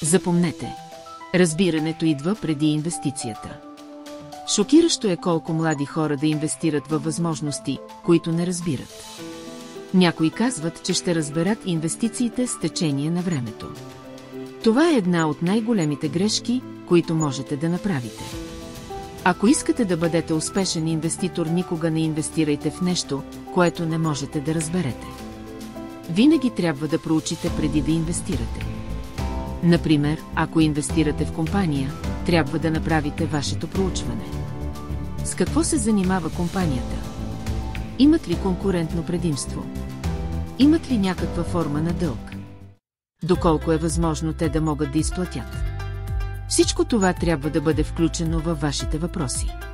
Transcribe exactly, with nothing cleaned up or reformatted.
Запомнете. Разбирането идва преди инвестицията. Шокиращо е колко млади хора да инвестират във възможности, които не разбират. Някои казват, че ще разберат инвестициите с течение на времето. Това е една от най-големите грешки, които можете да направите. Ако искате да бъдете успешен инвеститор, никога не инвестирайте в нещо, което не можете да разберете. Винаги трябва да проучите преди да инвестирате. Например, ако инвестирате в компания, трябва да направите вашето проучване. С какво се занимава компанията? Имат ли конкурентно предимство? Имат ли някаква форма на дълг? Доколко е възможно те да могат да изплатят? Всичко това трябва да бъде включено във вашите въпроси.